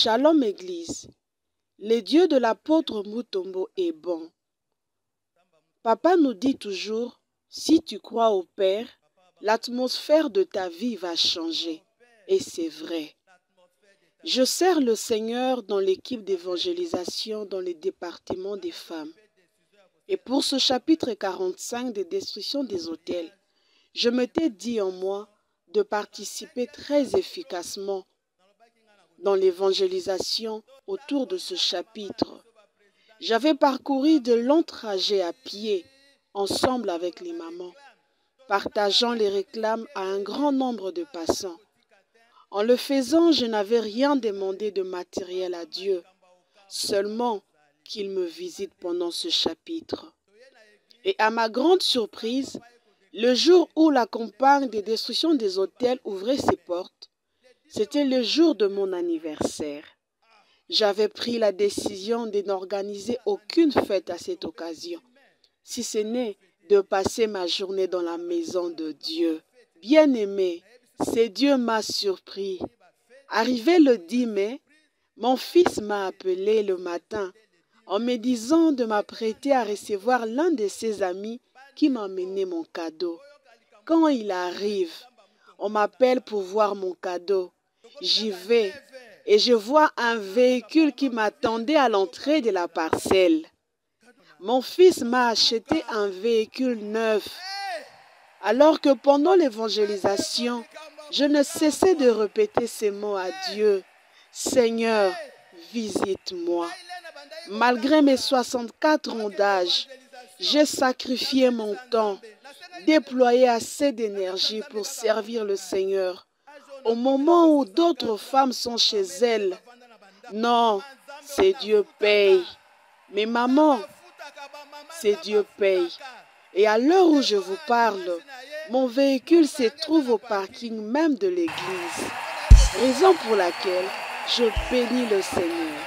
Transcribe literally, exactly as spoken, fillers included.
Shalom Église, le Dieu de l'apôtre Mutombo est bon. Papa nous dit toujours, si tu crois au Père, l'atmosphère de ta vie va changer. Et c'est vrai. Je sers le Seigneur dans l'équipe d'évangélisation dans les départements des femmes. Et pour ce chapitre quarante-cinq de destruction des autels, je m'étais dit en moi de participer très efficacement dans l'évangélisation autour de ce chapitre. J'avais parcouru de longs trajets à pied, ensemble avec les mamans, partageant les réclames à un grand nombre de passants. En le faisant, je n'avais rien demandé de matériel à Dieu, seulement qu'il me visite pendant ce chapitre. Et à ma grande surprise, le jour où la campagne de destruction des autels ouvrait ses portes, c'était le jour de mon anniversaire. J'avais pris la décision de n'organiser aucune fête à cette occasion, si ce n'est de passer ma journée dans la maison de Dieu. Bien-aimé, c'est Dieu m'a surpris. Arrivé le dix mai, mon fils m'a appelé le matin en me disant de m'apprêter à recevoir l'un de ses amis qui m'a amené mon cadeau. Quand il arrive, on m'appelle pour voir mon cadeau. J'y vais et je vois un véhicule qui m'attendait à l'entrée de la parcelle. Mon fils m'a acheté un véhicule neuf. Alors que pendant l'évangélisation, je ne cessais de répéter ces mots à Dieu. Seigneur, visite-moi. Malgré mes soixante-quatre ans d'âge, j'ai sacrifié mon temps, déployé assez d'énergie pour servir le Seigneur. Au moment où d'autres femmes sont chez elles, non, c'est Dieu paye. Mais maman, c'est Dieu paye. Et à l'heure où je vous parle, mon véhicule se trouve au parking même de l'église. Raison pour laquelle je bénis le Seigneur.